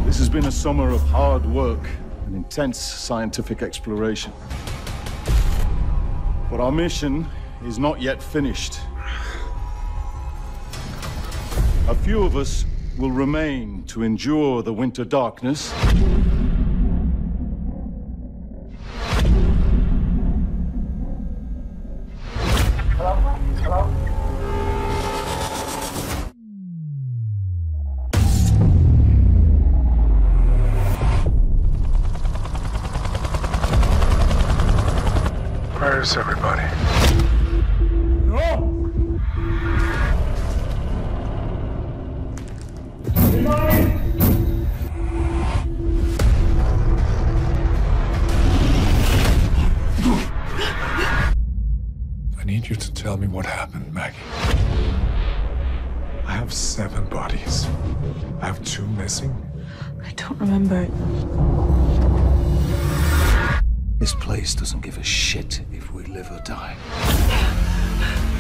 This has been a summer of hard work and intense scientific exploration. But our mission is not yet finished. A few of us will remain to endure the winter darkness. Hello? Where's everybody? No! I need you to tell me what happened, Maggie. I have 7 bodies. I have 2 missing. I don't remember. This place doesn't give a shit if we live or die.